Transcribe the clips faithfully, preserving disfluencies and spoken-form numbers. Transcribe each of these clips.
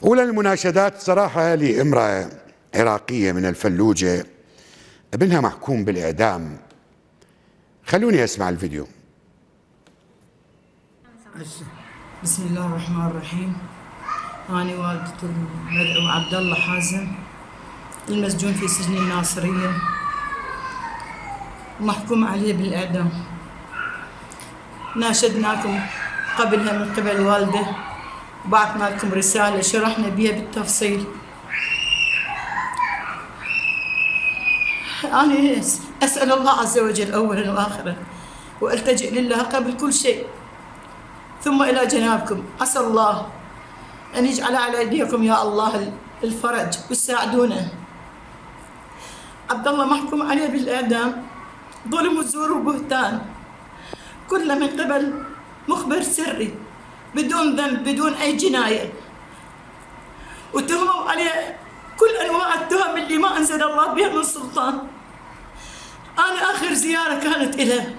أولى المناشدات صراحة لامرأة عراقية من الفلوجة ابنها محكوم بالإعدام. خلوني أسمع الفيديو. بسم الله الرحمن الرحيم. أنا والدة المدعو عبد الله حازم المسجون في سجن الناصرية ومحكوم عليه بالإعدام. ناشدناكم قبلها من قبل والده وبعثنا لكم رسالة شرحنا بها بالتفصيل. أنا أسأل الله عز وجل أولا وآخرا وألتجئ لله قبل كل شيء ثم إلى جنابكم. عسى الله أن يجعل على أيديكم يا الله الفرج وتساعدونا. عبد الله محكوم عليه بالإعدام ظلم وزور وبهتان كله من قبل مخبر سري بدون ذنب بدون أي جناية، وتهموا عليه كل أنواع التهم اللي ما أنزل الله بها من سلطان. أنا آخر زيارة كانت إله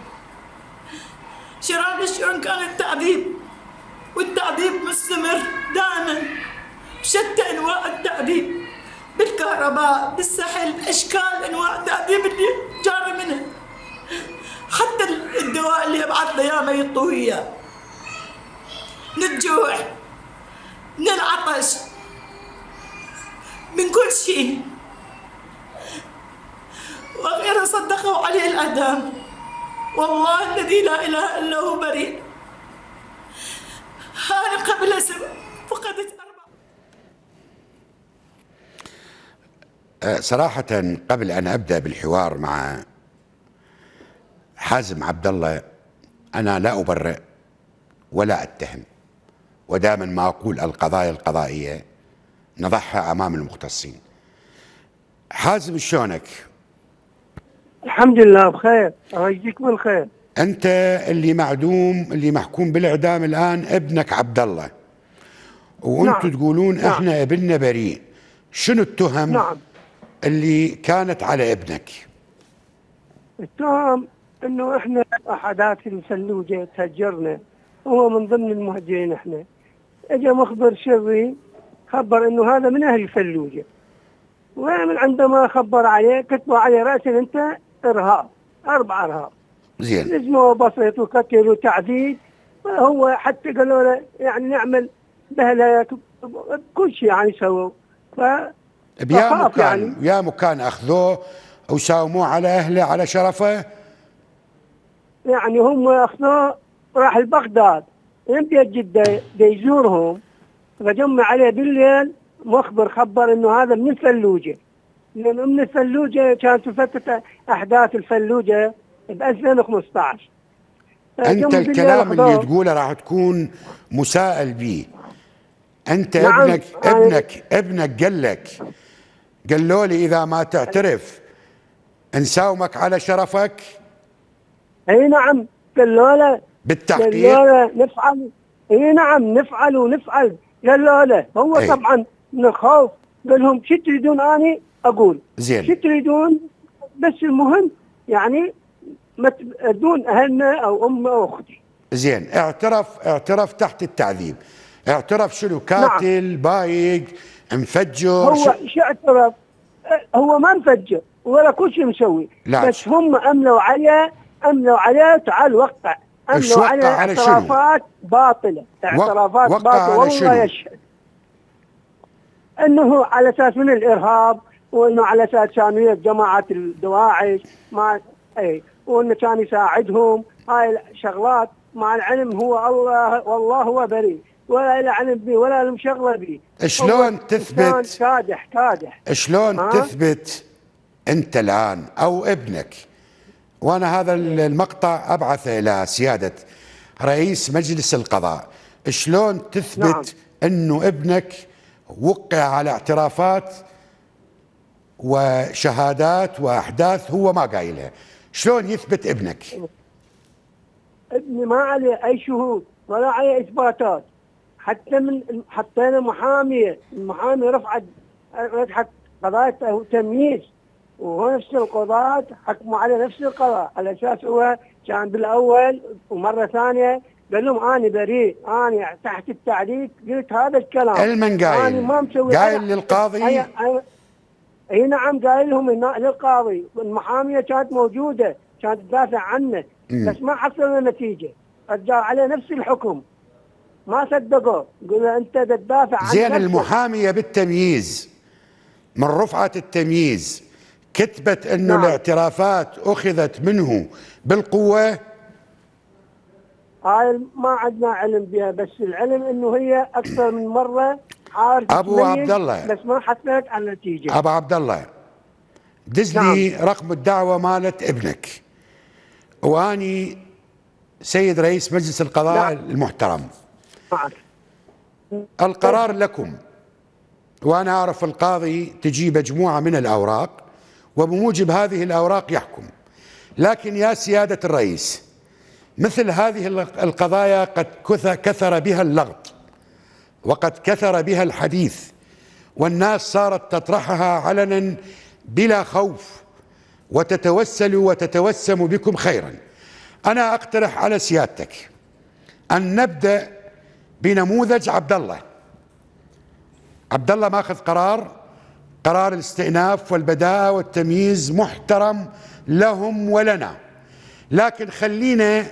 شراب شلون كان التعذيب، والتعذيب مستمر دائما بشتى أنواع التعذيب، بالكهرباء بالسحل بأشكال أنواع التعذيب اللي جاري منه، حتى الدواء اللي يبعث له إياه ما يعطوه إياه، من الجوع من العطش من كل شيء. وأخيرا صدقوا عليه الإعدام. والله الذي لا إله إلا هو بريء. أنا قبل فقدت أربعة. صراحة قبل أن أبدأ بالحوار مع حازم عبد الله، أنا لا أبرئ ولا أتهم، ودائما ما أقول القضايا القضائية نضعها أمام المختصين. حازم شلونك؟ الحمد لله بخير، الله يجزيك بالخير. أنت اللي معدوم اللي محكوم بالإعدام الآن ابنك عبد الله، وأنتم نعم. تقولون نعم. إحنا ابننا بريء. شنو التهم نعم. اللي كانت على ابنك؟ التهم انه احنا احداث الفلوجه تهجرنا، هو من ضمن المهجرين. احنا اجى مخبر شري خبر انه هذا من اهل الفلوجه، ومن عندما خبر عليه كتبوا عليه راسا انت ارهاب، اربع ارهاب. زين. لزمه بسيط وقتل وتعذيب، هو حتى قالوا له يعني نعمل بهلاك كل شيء يعني سووا. ف بيا مكان يعني يا مكان اخذوه وساوموه على اهله على شرفه. يعني هم اخذوه راح لبغداد يمدي جده يزورهم، فجمع عليه بالليل مخبر خبر انه هذا من الفلوجه، لانه من الفلوجه كانت فتره احداث الفلوجه ب ألفين وخمسة عشر. انت الكلام اللي تقوله راح تكون مسائل به. انت نعم. ابنك ابنك ابنك قال لك قالوا لي اذا ما تعترف نساومك على شرفك. اي نعم قالوا له بالتحقيق. قالوا له نفعل. اي نعم نفعل ونفعل. قالوا له هو ايه؟ طبعا من الخوف قال لهم شو تريدون اني اقول؟ زين. شو تريدون؟ بس المهم يعني ما تأذون اهلنا او امي او اختي. زين. اعترف اعترف تحت التعذيب. اعترف شنو؟ كاتل. نعم. بايق مفجر. هو شو شو اعترف؟ هو ما مفجر ولا كل شيء مسوي، بس هم املوا عليه املوا عليه تعال وقع. املوا عليه على اعترافات باطله، اعترافات وقع باطله والله يشهد انه على اساس من الارهاب، وانه على اساس كانوا جماعه الدواعش ما اي، وانه كان يساعدهم هاي الشغلات. مع العلم هو الله والله هو بريء، ولا له علم به ولا له مشغله به. شلون تثبت؟ كادح كادح. شلون تثبت انت الان او ابنك؟ وانا هذا المقطع ابعثه الى سياده رئيس مجلس القضاء. شلون تثبت نعم. انه ابنك وقع على اعترافات وشهادات واحداث هو ما قايلها؟ شلون يثبت ابنك؟ ابني ما عليه اي شهود ولا عليه اثباتات، حتى من حطينا محاميه، المحاميه رفعت رفعت قضايا تمييز، وهو نفس القضاة حكموا عليه نفس القضاء، على اساس هو كان بالاول ومره ثانيه قال لهم انا بريء، انا تحت التعليق قلت هذا الكلام. المن قايل؟ انا ما مسوي قايل للقاضي؟ اي اي نعم قايل لهم للقاضي، المحاميه كانت موجوده كانت تدافع عنه، م. بس ما حصلنا نتيجه، رجعوا عليه نفس الحكم، ما صدقوا، قالوا انت تدافع عن زين. المحاميه بالتمييز من رفعه التمييز كتبت انه نعم. الاعترافات اخذت منه بالقوه. هاي ما عندنا علم بها، بس العلم انه هي اكثر من مره حاولت ابو عبد الله، بس ما حصلت على النتيجه. ابو عبد الله دز لي نعم. رقم الدعوه مالت ابنك، واني سيد رئيس مجلس القضاء نعم. المحترم، نعم. القرار لكم، وانا اعرف القاضي تجي مجموعه من الاوراق وبموجب هذه الاوراق يحكم، لكن يا سياده الرئيس مثل هذه القضايا قد كثر بها اللغط وقد كثر بها الحديث، والناس صارت تطرحها علنا بلا خوف وتتوسل وتتوسم بكم خيرا. أنا أقترح على سيادتك أن نبدأ بنموذج عبد الله. عبد الله ماخذ قرار، قرار الاستئناف والبداءة والتمييز محترم لهم ولنا، لكن خلينا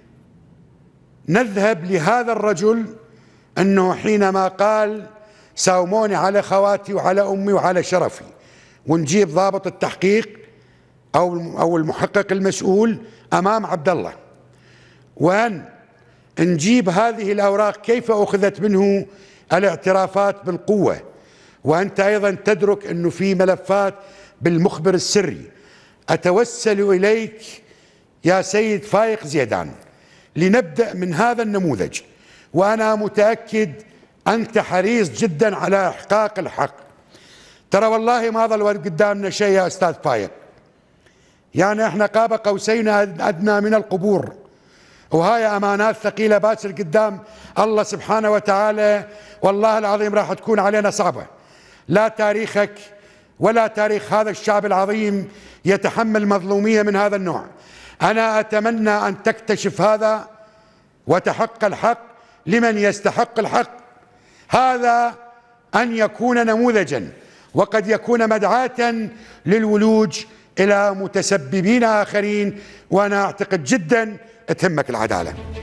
نذهب لهذا الرجل أنه حينما قال ساوموني على خواتي وعلى أمي وعلى شرفي، ونجيب ضابط التحقيق أو أو المحقق المسؤول أمام عبد الله، وأن نجيب هذه الأوراق كيف أخذت منه الاعترافات بالقوة. وأنت أيضا تدرك أنه في ملفات بالمخبر السري. أتوسل إليك يا سيد فايق زيدان لنبدأ من هذا النموذج، وأنا متأكد أنت حريص جدا على إحقاق الحق. ترى والله ما ظل قدامنا شيء يا أستاذ فايق، يعني احنا قاب قوسين أدنى من القبور، وهاي أمانات ثقيلة باكر قدام الله سبحانه وتعالى، والله العظيم راح تكون علينا صعبة. لا تاريخك ولا تاريخ هذا الشعب العظيم يتحمل مظلومية من هذا النوع. أنا أتمنى أن تكتشف هذا وتحق الحق لمن يستحق الحق، هذا أن يكون نموذجا وقد يكون مدعاة للولوج إلى متسببين آخرين، وأنا أعتقد جدا تهمك العدالة.